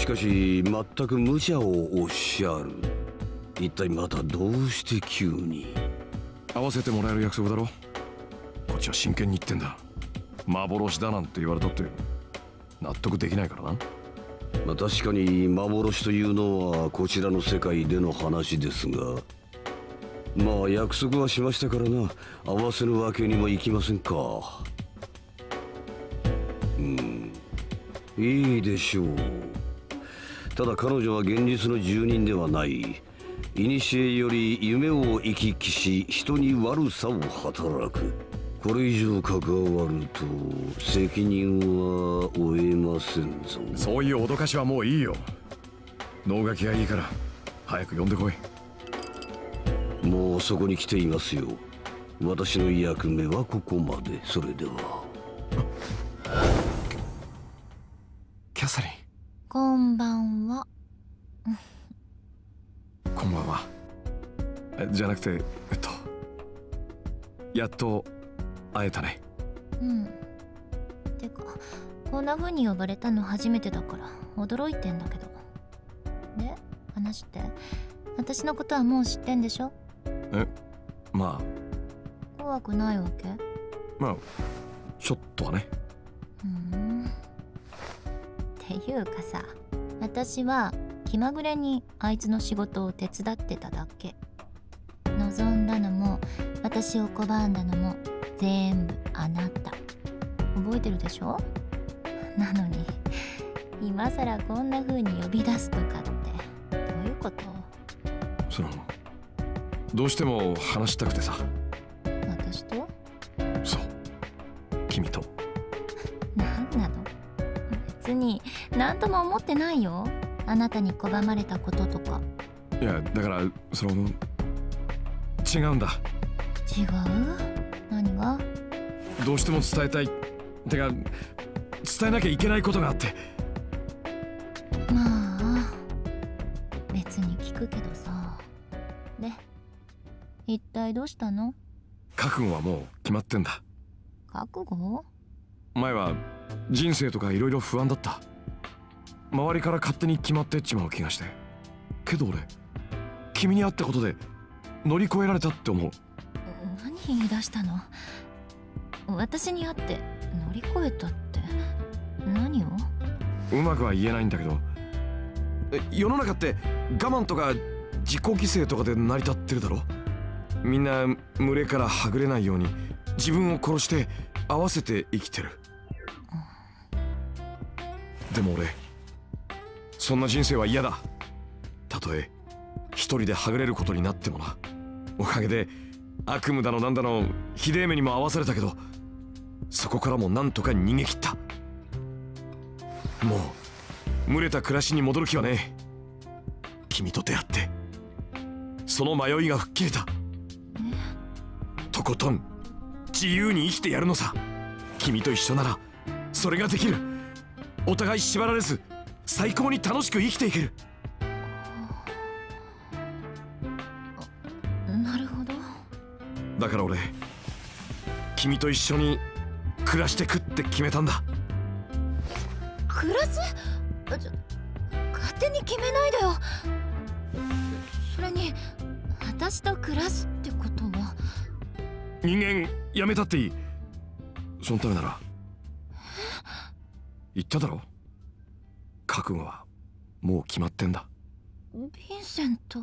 かし全く無茶をおっしゃる。一体またどうして急に。 会わせてもらえる約束だろ。こっちは真剣に言ってんだ。幻だなんて言われたって納得できないからな。 まあ、確かに幻というのはこちらの世界での話ですが、まあ約束はしましたからな。合わせるわけにもいきませんか。いいでしょう。ただ彼女は現実の住人ではない。古より夢を行き来し、人に悪さを働く。これ以上関わると責任は負えませんぞ。 そういう脅かしはもういいよ。能書きがいいから早く呼んでこい。 もうそこに来ていますよ。私の役目はここまで。それでは。 キャサリン。 こんばんは。 こんばんは。じゃなくてやっと会えたね。 てかこんな風に呼ばれたの初めてだから驚いてんだけど。で、話って私のことはもう知ってんでしょ？ まあ怖くないわけ？ まあちょっとはね。 っていうかさ、私は気まぐれにあいつの仕事を手伝ってただけ。望んだのも私を拒んだのも全部あなた。覚えてるでしょ？なのに今さらこんな風に呼び出すとかってどういうこと？ どうしても話したくてさ。 私と？ そう、君と。 なんなの？別に何とも思ってないよ。あなたに拒まれたこととか。 いやだから違うんだ。 違う？何が？ どうしても伝えたい。てか伝えなきゃいけないことがあって。 まあ別に聞くけどさ。で、一体どうしたの？ 覚悟はもう決まってんだ。 覚悟？ 前は人生とかいろいろ不安だった。周りから勝手に決まってっちまう気がして。けど俺君に会ったことで乗り越えられたって思う。 何言い出したの？私に会って乗り越えたって何を？ うまくは言えないんだけど、世の中って我慢とか自己犠牲とかで成り立ってるだろ。みんな群れからはぐれないように自分を殺して合わせて生きてる。でも俺そんな人生は嫌だ。たとえ一人ではぐれることになってもな。おかげで悪夢だのなんだのひでえ目にも遭わされたけど、そこからもなんとか逃げ切った。もう群れた暮らしに戻る気はねえ。君と出会ってその迷いが吹っ切れた。とことん自由に生きてやるのさ。君と一緒ならそれができる。お互い縛られず最高に楽しく生きていける。 なるほど。 だから俺君と一緒に暮らしてくって決めたんだ。 暮らす？勝手に決めないでよ。それに私と暮らすってことは人間やめたっていい。そのためなら言っただろ。覚悟はもう決まってんだ。 ヴィンセント。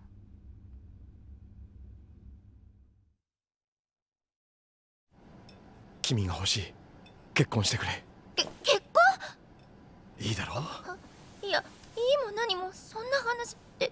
君が欲しい。結婚してくれ。 結婚？ いいだろ。 いや、いいも何もそんな話って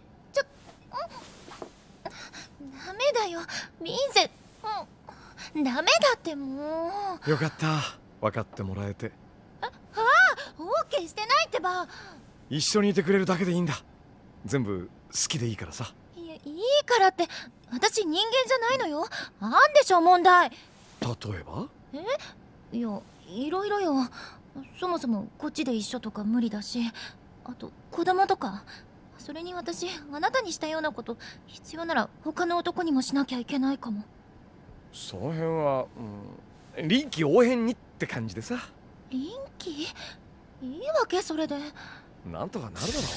ダメだよヴィンセント。ダメだってもう。 よかった、分かってもらえて。 オーケーしてないってば。 一緒にいてくれるだけでいいんだ。全部好きでいいからさ。 いや、いいからって私人間じゃないのよ。あんでしょ問題。 例えば？ いや、いろいろよ。そもそもこっちで一緒とか無理だし、あと子供とか。それに私あなたにしたようなこと必要なら他の男にもしなきゃいけないかも。 その辺は、臨機応変にって感じでさ。 臨機？いいわけそれで。 なんとかなるだろ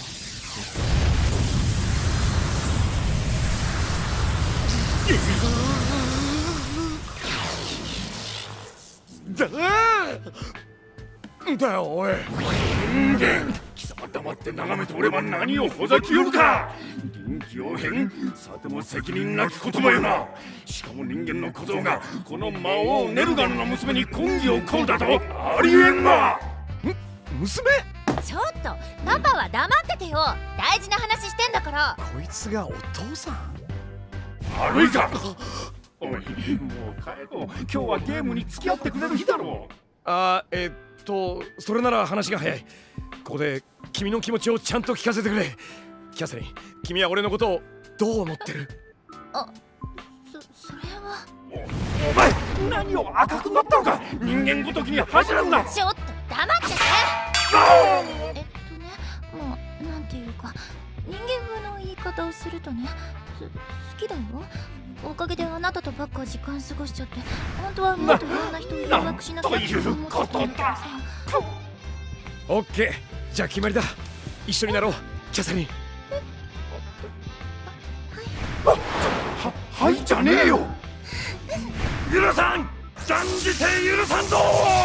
う。だよおい。 人間、貴様黙って眺めておれば何をほざきよるか。臨機応変、さても責任なき言葉よな。しかも人間の小僧がこの魔王ネルガンの娘に婚儀を請うだとありえんわ。 娘？ ちょっとパパは黙っててよ。大事な話してんだから。 こいつがお父さん？ 悪いか。おい、もう帰ろう。今日はゲームに付き合ってくれる日だろう。 それなら話が早い。ここで君の気持ちをちゃんと聞かせてくれ。キャサリン、君は俺のことをどう思ってる？ それは。 お前、何を赤くなったのか。人間ごときに恥じらうな。 ちょっと黙ってて。もうなんていうか、人間風の言い方をするとね、好きだよ。おかげであなたとばっか時間過ごしちゃって、本当はもっといろんな人を誘惑しなきゃって思ってたんだけどさ。 オッケー、じゃあ決まりだ。一緒になろう、キャサリン。 はいじゃねえよ。許さん、断じて許さんぞ。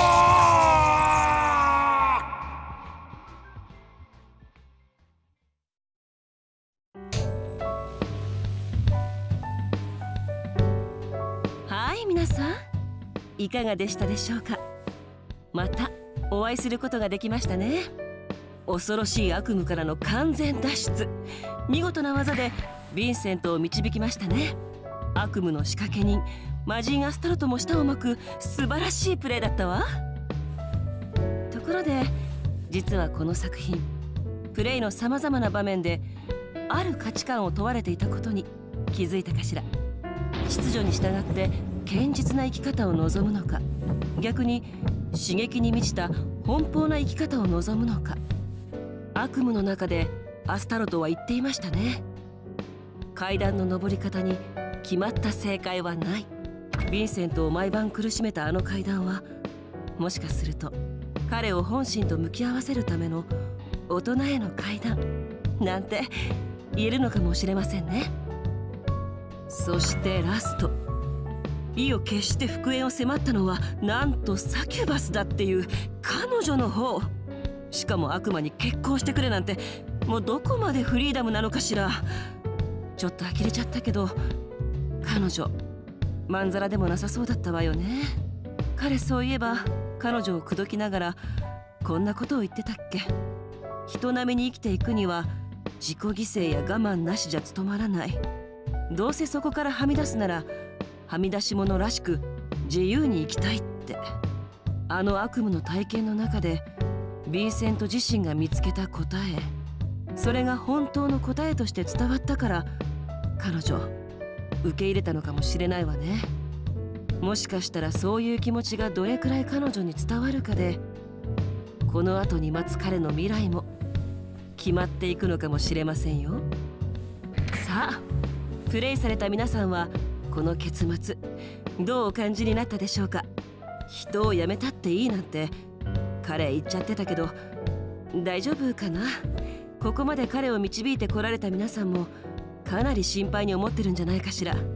はい、皆さんいかがでしたでしょうか。またお会いすることができましたね。恐ろしい悪夢からの完全脱出、見事な技でヴィンセントを導きましたね。悪夢の仕掛け人魔人アスタロトも舌を巻く素晴らしいプレーだったわ。ところで実はこの作品、プレイのさまざまな場面である価値観を問われていたことに気づいたかしら。秩序に従って堅実な生き方を望むのか、逆に刺激に満ちた奔放な生き方を望むのか。悪夢の中でアスタロトは言っていましたね。階段の上り方に決まった正解はない。ヴィンセントを毎晩苦しめたあの階段は、もしかすると彼を本心と向き合わせるための大人への階段なんて言えるのかもしれませんね。そしてラスト、意を決して復縁を迫ったのはなんとサキュバスだっていう彼女の方。しかも悪魔に結婚してくれなんて、もうどこまでフリーダムなのかしら。ちょっと呆れちゃったけど、彼女まんざらでもなさそうだったわよね。彼そういえば彼女を口説きながらこんなことを言ってたっけ。人並みに生きていくには自己犠牲や我慢なしじゃ務まらない。どうせそこからはみ出すならはみ出し者らしく自由に生きたいって。あの悪夢の体験の中でヴィンセント自身が見つけた答え、それが本当の答えとして伝わったから彼女受け入れたのかもしれないわね。もしかしたらそういう気持ちがどれくらい彼女に伝わるかで、この後に待つ彼の未来も決まっていくのかもしれませんよ。さあ、プレイされた皆さんはこの結末どうお感じになったでしょうか。人を辞めたっていいなんて彼言っちゃってたけど、大丈夫かな。ここまで彼を導いてこられた皆さんもかなり心配に思ってるんじゃないかしら。もう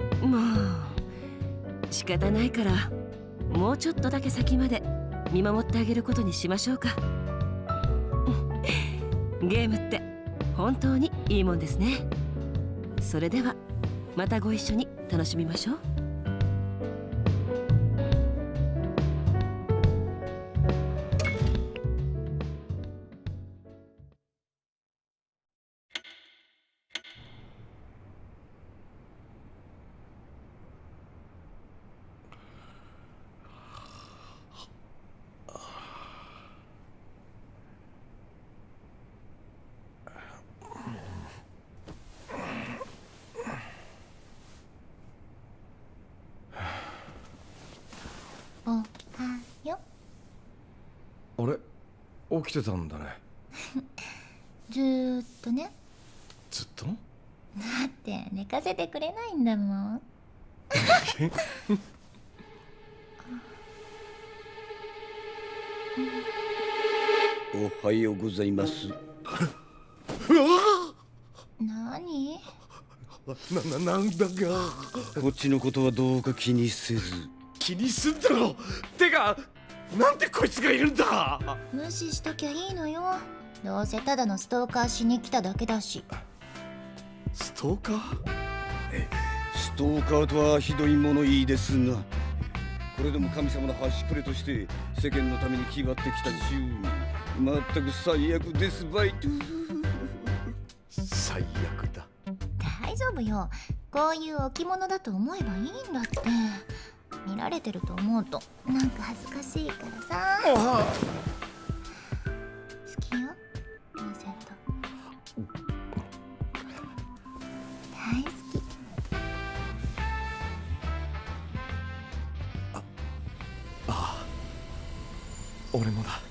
仕方ないから、もうちょっとだけ先まで見守ってあげることにしましょうか。ゲームって本当にいいもんですね。それではまたご一緒に楽しみましょう。 おはよ。 あれ、起きてたんだね。 ずーっとね。 ずっと？ だって寝かせてくれないんだもん。 おおはようございます。 何？ なんだが。 こっちのことはどうか気にせず。 気にすんだろ。てかなんでこいつがいるんだ。 無視しときゃいいのよ。どうせただのストーカーしに来ただけだし。 ストーカー？ ストーカーとはひどい物言いですな。これでも神様の端くれとして世間のために気張ってきた10人、まったく最悪ですバイト。 最悪だ。 大丈夫よ。こういう置物だと思えばいいんだって。見られてると思うとなんか恥ずかしいからさ。好きよ、ヴィンセント。大好き。 ああ、俺もだ。